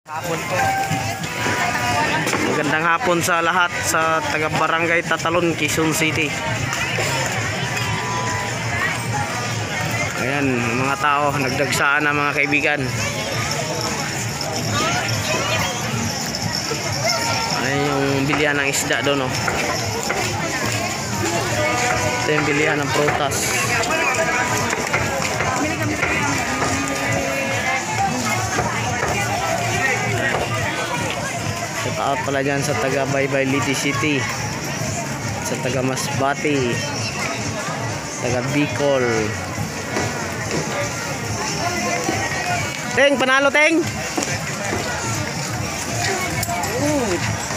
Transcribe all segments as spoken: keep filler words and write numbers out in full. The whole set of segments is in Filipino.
Hapon po. Magandang hapon sa lahat sa taga Barangay Tatalon, Quezon City. Ayan, mga tao nagdagsaan na mga kaibigan. Ayan yung bilihan ng isda doon, oh. Ito yung bilihan ng prutas. Shout out pala dyan sa taga Baybay Liti City, sa taga Masbati, taga Bicol. Teng, panalo Teng. Uh.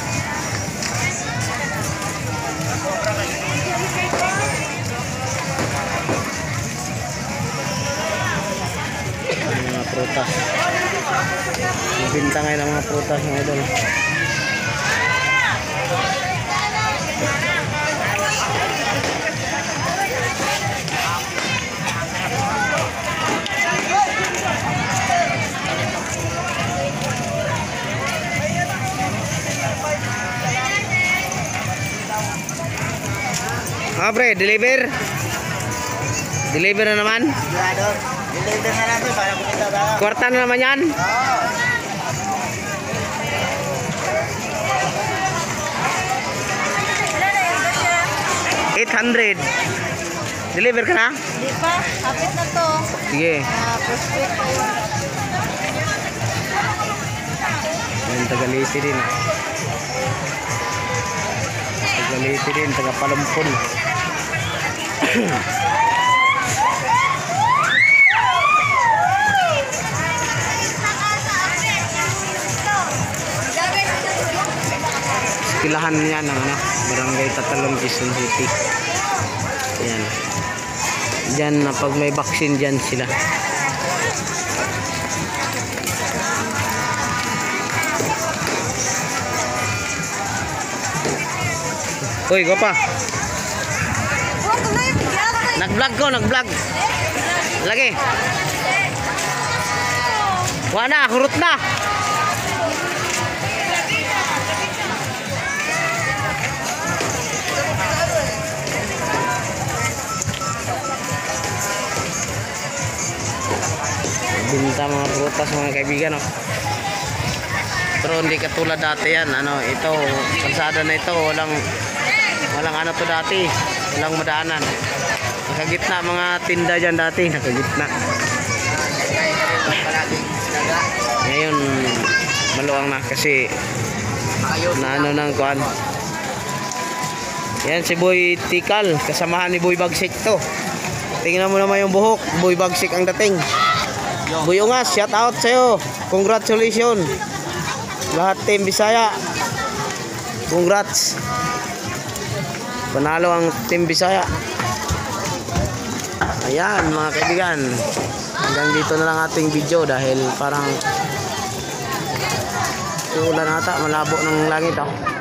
Mga prutas. Magbinta ngayon ang mga prutas ng idol. Ah, pre, deliver. Deliver na naman. Deliver na natin para kumita tayo. Kwarta na naman yan. eight hundred. Deliver ka na? Hindi pa, kapit na to. Sige. Ah, prospect pa yun. Yan, taga-Liti din. Taga-Liti din, taga-Palumpon. Kilahan niya ng ano, Barangay Tatalon, Quezon City. Ayan. Diyan na pag may vaccine dyan sila. Uy, go pa. Nag-vlog ko, nag-vlog. Lagi. Wala, kurot na. Binta mga prutas mga kaibigan, oh. Pero hindi katulad dati yan, ano, ito kalsada na ito walang walang ano to dati, walang madaanan, nakagitna mga tinda dyan dati, nakagitna. Ngayon maluwang na kasi na ano ng kuan. Yan si Boy Tikal, kasamahan ni Boy Bagsik to. Tingnan mo naman yung buhok, Boy Bagsik ang dating. Boy Ungas, shout out sa'yo. Congratulations. Lahat team Bisaya. Congrats. Panalo ang team Bisaya. Ayan mga kaibigan. Hanggang dito na lang ating video dahil parang ulan ata, malabo ng langit, oh.